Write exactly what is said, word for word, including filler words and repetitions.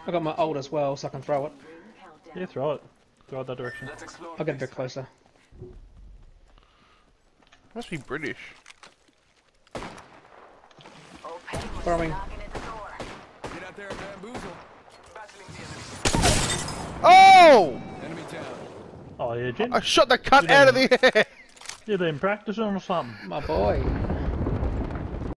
I got my ult as well, so I can throw it. Yeah, throw it. Throw it that direction. I'll get a bit closer. Must be British. Throwing. Oh! Oh, yeah, Jim. I shot the cunt out of the air! You been practicing or something? My boy.